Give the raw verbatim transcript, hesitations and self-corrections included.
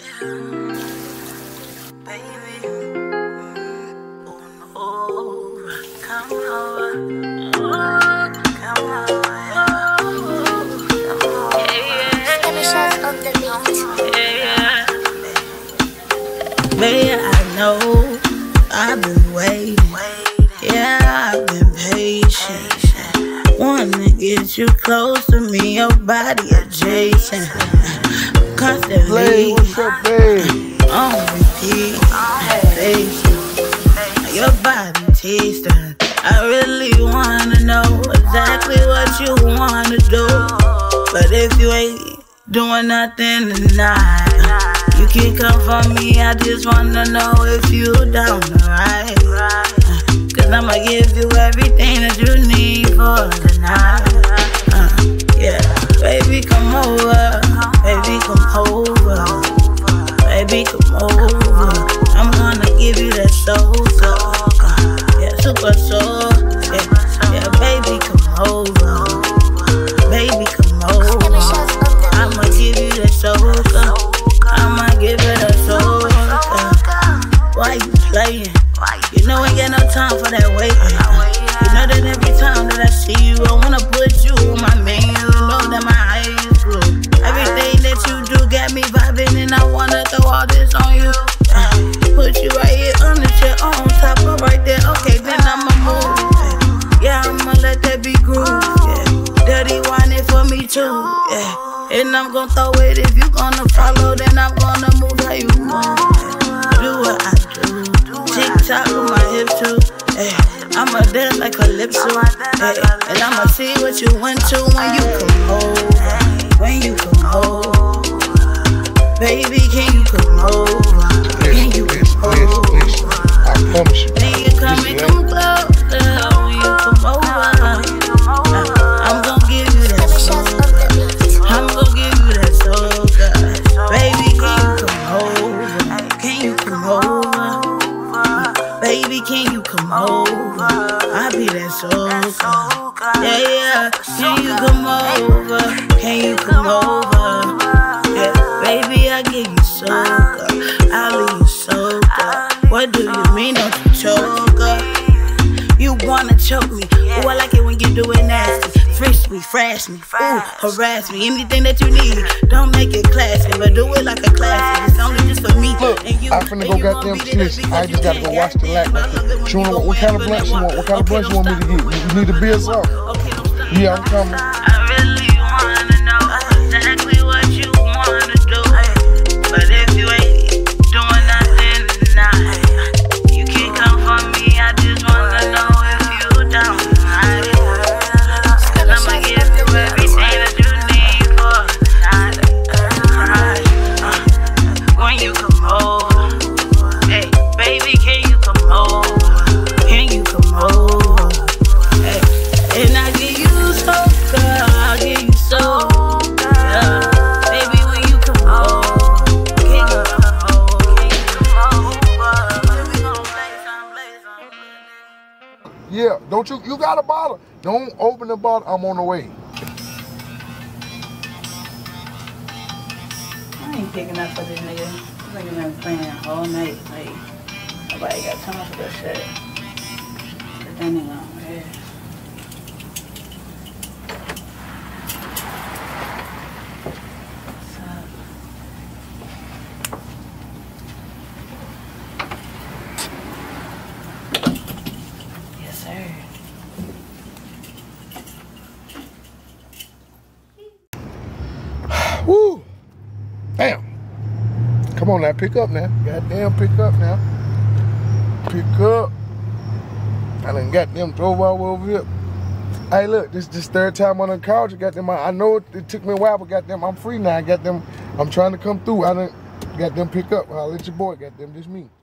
Baby, oh no, come over, oh, come over, oh, come over, yeah, yeah, on the beat. Yeah, yeah. Baby, I know I've been waiting, yeah, I've been patient. Wanna get you close to me, your body adjacent. Constantly, what's up, babe? On repeat, patient. Your body tasting. I really wanna know exactly what you wanna do. But if you ain't doing nothing tonight, you can come for me. I just wanna know if you down to ride. Cause I'ma give you everything that you need for the night. Uh, yeah, baby, come over. Baby, come over. Baby, come over. I'm gonna give you that soul, soul. Yeah, super soul. Yeah, yeah, baby, come over. Baby, come over. I'ma give you that soul. I'ma give it a soul. Why you playing? You know I ain't got no time for that waiting. You know that every time that I see you, I wanna put you on my menu. You know that my eyes blue. Everything that you do got me vibing, and I wanna throw all this on you. Uh, put you right here on the chair, on top of right there. Okay, then I'ma move. Yeah, I'ma let that be groove. Yeah, dirty wine it for me too. Yeah, and I'm gonna throw it. If you gonna follow, then I'm gonna move how you move. Do what I do. Tick-tock with my hips too. Hey, I'ma dance like Calypso. Hey, and I'ma see what you went to when you come over. When you come over. Baby, can you come over? Can you come over? I promise you. Then you come and come closer when you come over. I'm gonna give you that soul. I'm gonna give you that soul. Baby, can you come over? Can you come over? Baby, can you come over? I be that soul. Yeah, yeah. Can you come over? Can you come over? Yeah, baby, I give you soca. I leave you soca. What do you mean, don't you choke up? You wanna choke me? Ooh, I like it when you do it nasty. Frisk me, thrash me, ooh, harass me. Anything that you need, don't make it classy, but do it like a classic. It's only just for me Look, and you. I finna go goddamn snitch. I just gotta go watch the lack. She wanna, what kind of blunt you want? What kind of blunt you want me to get? You need a beer or something? Yeah, I'm coming. I really wanna know exactly what you wanna do. But if you ain't doing nothing tonight, you can come for me. I just wanna know if you down tonight. Cause I'ma give you everything that you need for tonight. Uh, when you come over, hey, baby, can you come over? Can you come over? Hey, and I give you soca, I give you soca. Yeah. Baby, when you come over, can you come over? Can you come over? We gon' play some, play some. Yeah, don't you, you got a bottle. Don't open the bottle, I'm on the way. I ain't picking up for this nigga. This nigga been playing all night. Like, nobody got time for that shit. But that nigga on here. What's up? Yes, sir. Woo! Damn. Come on now, pick up now. Goddamn, pick up now. Pick up. I done got them drove all over here. Hey, look, this this third time on the couch. Got them. I know it, it took me a while, but got them. I'm free now. I got them. I'm trying to come through. I done got them pick up. I'll let your boy got them. This me.